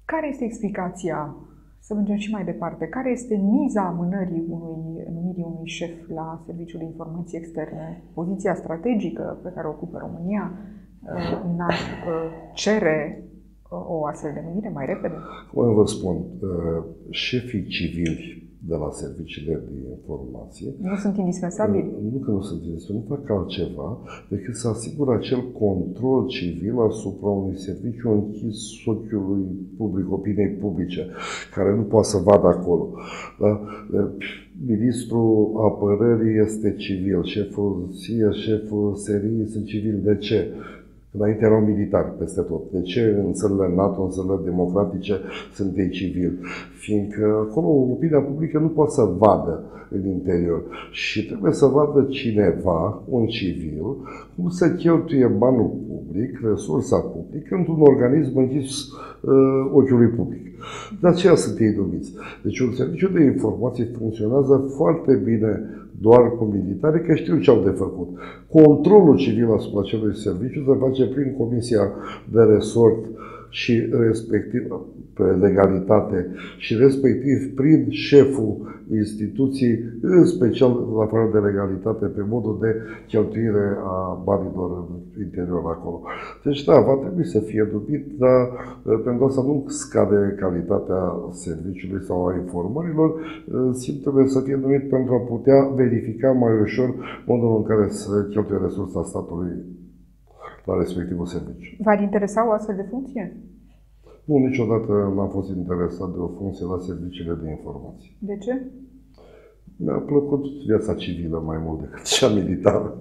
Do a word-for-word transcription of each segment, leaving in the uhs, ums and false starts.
Care este explicația? Să mergem și mai departe. Care este miza amânării unui, numirii unui șef la Serviciul de Informații Externe? Poziția strategică pe care o ocupă România n-ar cere o astfel de numire mai repede? O vă spun, șefii civili de la serviciile de informație nu sunt indispensabili? Nu că nu sunt indispensabili, nu fac altceva decât să asigură acel control civil asupra unui serviciu închis ochiului public, opiniei publice, care nu poate să vadă acolo. Da? Ministrul Apărării este civil, șeful S I A, șeful S R I sunt civili. De ce? Înainte erau militari peste tot. De ce în țările NATO, în țările democratice, sunt ei civili? Fiindcă acolo opinia publică nu poate să vadă în interior. Și trebuie să vadă cineva, un civil, cum se cheltuie banul public, resursa publică, într-un organism închis uh, ochiului public. De aceea sunt ei numiți. Deci un serviciu de informații funcționează foarte bine doar cu militari, că știu ce au de făcut. Controlul civil asupra acelui serviciu se face prin Comisia de Resort și respectiv pe legalitate și respectiv prin șeful instituției, în special la fără de legalitate, pe modul de cheltuire a banilor în interior acolo. Deci da, va trebui să fie numit, dar pentru asta nu scade calitatea serviciului sau a informărilor, simt trebuie să fie numit pentru a putea verifica mai ușor modul în care se cheltuie resursa statului la respectivul serviciu. V-ar interesa o astfel de funcție? Nu, niciodată n-am fost interesat de o funcție la serviciile de informații. De ce? Mi-a plăcut viața civilă mai mult decât cea militară.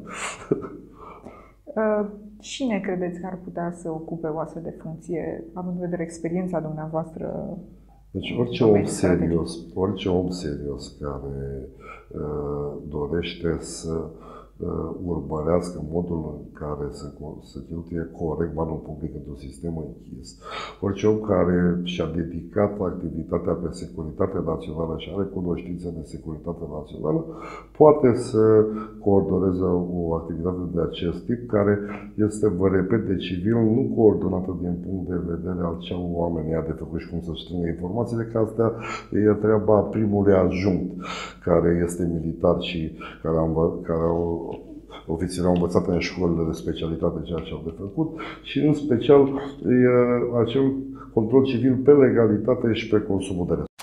Cine credeți că ar putea să ocupe o astfel de funcție, având în vedere experiența dumneavoastră? Deci orice om serios, orice om serios care uh, dorește să uh, urmărească modul în care se, se cheltuie corect banul public într-un sistem închis, orice om care și-a dedicat activitatea pe securitate națională și are cunoștințe de securitate națională, poate să coordoneze o activitate de acest tip, care este, vă repet, de civil, nu coordonată din punct de vedere al ce au oamenii de făcut și cum să strângă informațiile, că asta e treaba primului adjunct, care este militar și care, am, care au ofițerii au învățat în școlile de specialitate ceea ce au de făcut și în special e acel control civil pe legalitate și pe consumul de resurse.